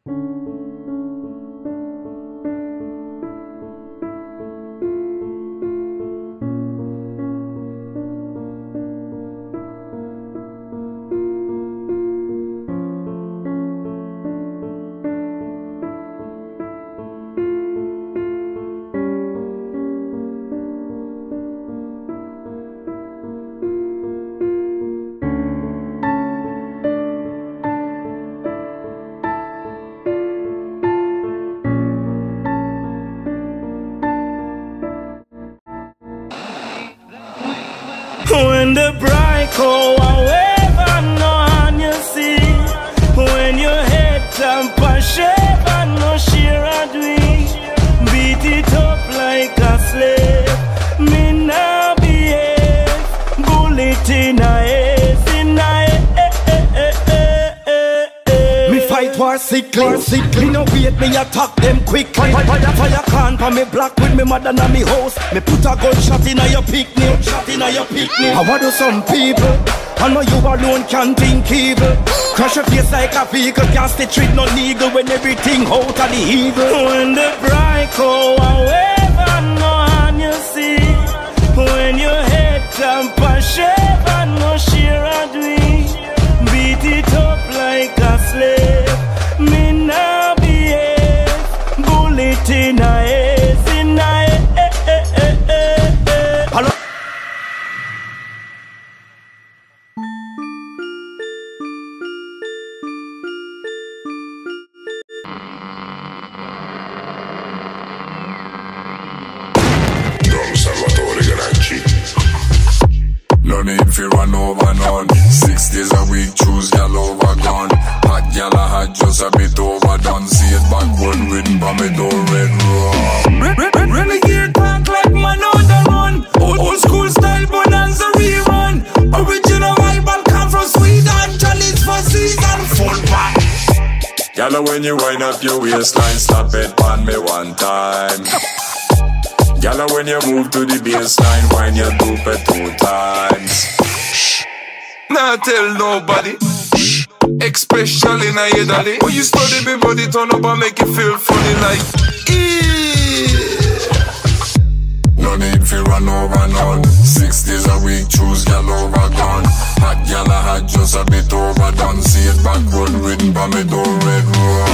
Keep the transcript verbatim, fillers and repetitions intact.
When the bright go wave and no hand you see, when your head tamp and shave and no share a dwee, beat it up like a slave, me nah behave, bullet in a ace, in a me fight war sickly, sickly, no wait me attack them quick. Fire, fire, fire can pa me black with me mother na me house. Me put a gunshot in a your picnic, shot in a your picnic. I want do some people, I know you alone can't think evil. Crush your face like a vehicle, can't stay treat no legal when everything out of the evil. When the bright go wave and no hand you see, when your head tamp and shave and no share a dwee, beat it up like a slave, me nah behave, bullet in a ace, in a hello. No need fi run over none. Six days a week, choose gal over gun. Hot gal a hot, just a bit overdone. See it backward, written by me door, red rum. Renegade talk like man on the run. Old, old school style bonanza rerun. Original Bible come from Sweden. Challenge for season full back. Gal, when you wind up your waistline, slap it on me one time. Gal, when you move to the baseline, wind your dope it two times. Nah tell nobody. Especially in a your daddy. When you study me body turn up and make you feel funny like eee. No need fi run over none. Six days a week, choose gal over gun. Hot gal a hot, just a bit overdone. See it backward, written by me door, red rum.